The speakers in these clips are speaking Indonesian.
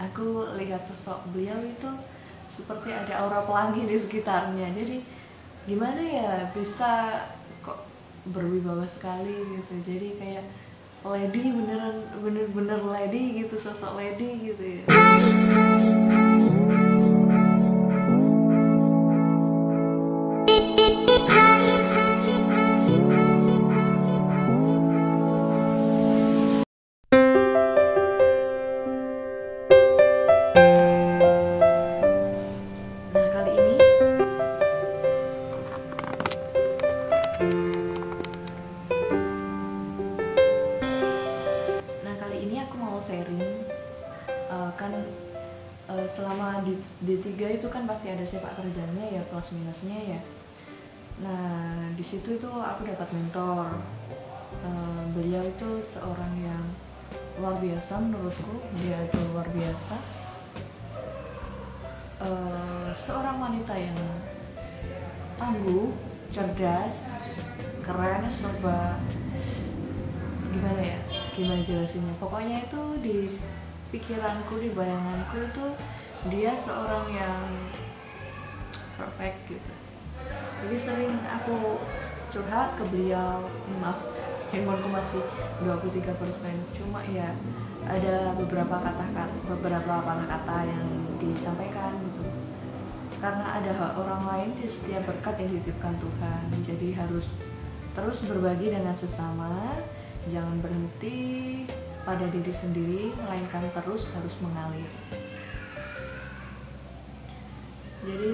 aku lihat sosok beliau itu seperti ada aura pelangi di sekitarnya. Jadi gimana ya, bisa kok berwibawa sekali gitu. Jadi kayak lady, beneran bener-bener lady gitu, sosok lady gitu ya. Nah kali ini aku mau sharing. Kan selama di D3 itu kan pasti ada sepak terjangnya ya, plus minusnya ya. Nah di situ itu aku dapat mentor. Beliau itu seorang yang luar biasa menurutku. Dia itu luar biasa, seorang wanita yang tangguh, cerdas, keren, serba gimana ya, gimana jelasinnya, pokoknya itu di pikiranku, di bayanganku itu dia seorang yang perfect gitu. Jadi sering aku curhat ke beliau. Maaf, handphoneku masih 23%, cuma ya ada beberapa kata-kata yang disampaikan gitu, karena ada orang lain di setiap berkat yang dititipkan Tuhan. Jadi harus terus berbagi dengan sesama, jangan berhenti pada diri sendiri, melainkan terus harus mengalir. Jadi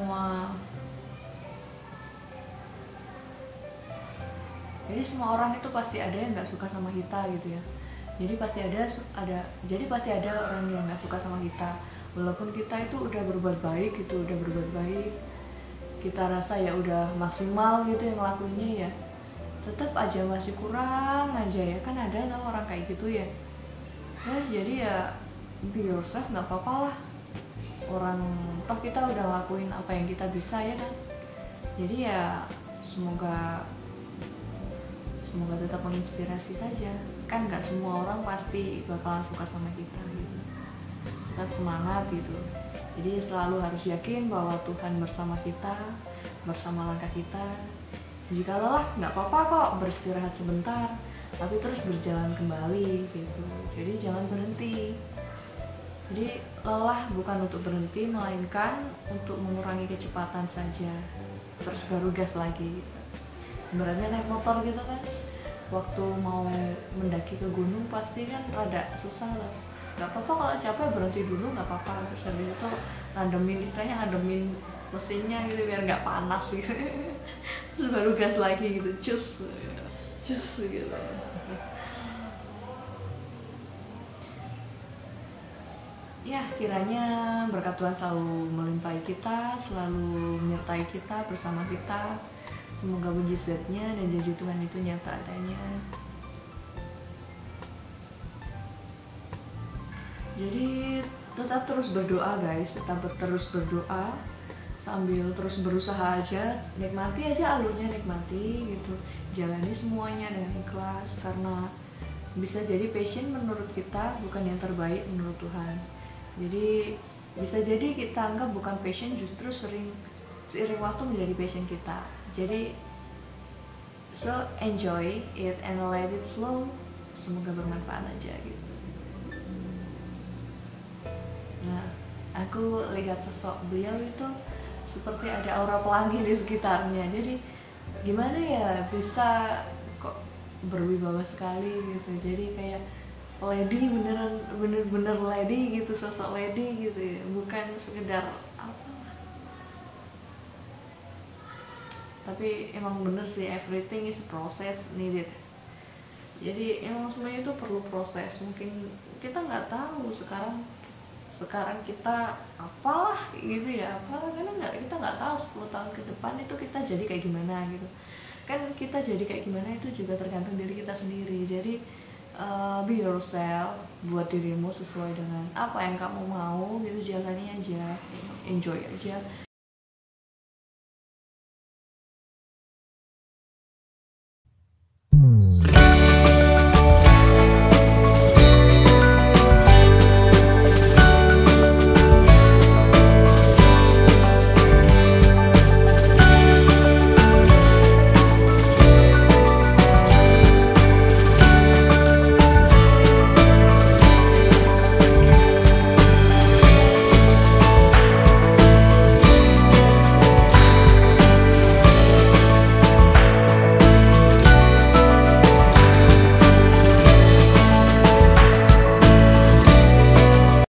semua orang itu pasti ada yang nggak suka sama kita gitu ya. Jadi pasti ada orang yang nggak suka sama kita, walaupun kita itu udah berbuat baik gitu, kita rasa ya udah maksimal gitu yang ngelakuinnya ya, tetap aja masih kurang aja ya. Kan ada orang kayak gitu ya. Jadi ya be yourself, nggak apa-apa lah. Orang toh kita udah ngelakuin apa yang kita bisa ya kan. Jadi ya semoga tetap menginspirasi saja. Kan nggak semua orang pasti bakalan suka sama kita gitu. Tetap semangat gitu. Jadi selalu harus yakin bahwa Tuhan bersama kita, bersama langkah kita. Jika lelah, nggak apa-apa kok beristirahat sebentar, tapi terus berjalan kembali gitu. Jadi jangan berhenti. Jadi lelah bukan untuk berhenti, melainkan untuk mengurangi kecepatan saja. Terus baru gas lagi. Ibaratnya naik motor gitu kan, waktu mau mendaki ke gunung pasti kan rada susah loh. Nggak apa-apa kalau capek berhenti dulu, nggak apa-apa. Terus habis itu ngademin mesinnya gitu biar nggak panas gitu. Terus baru gas lagi gitu, cus gitu. Ya kiranya berkat Tuhan selalu melimpahi kita, selalu menyertai kita, bersama kita. Semoga mujizatnya dan janji Tuhan itu nyata adanya. Jadi tetap terus berdoa guys, tetap terus berdoa sambil terus berusaha aja, nikmati aja alurnya, nikmati gitu, jalani semuanya dengan ikhlas, karena bisa jadi passion menurut kita bukan yang terbaik menurut Tuhan. Jadi bisa jadi kita anggap bukan passion, justru seiring waktu menjadi passion kita. Jadi so enjoy it and let it flow, semoga bermanfaat aja gitu. Nah aku lihat sosok beliau itu seperti ada aura pelangi di sekitarnya. Jadi gimana ya, bisa kok berwibawa sekali gitu. Jadi kayak lady, bener-bener lady gitu, sosok lady gitu ya, bukan sekedar apa. Tapi emang bener sih, everything is process needed. Jadi emang semuanya itu perlu proses. Mungkin kita nggak tahu sekarang kita apalah gitu ya, karena kita nggak tahu 10 tahun ke depan itu kita jadi kayak gimana gitu kan. Kita jadi kayak gimana itu juga tergantung diri kita sendiri. Jadi be yourself, buat dirimu sesuai dengan apa yang kamu mau gitu, jalani aja, enjoy aja.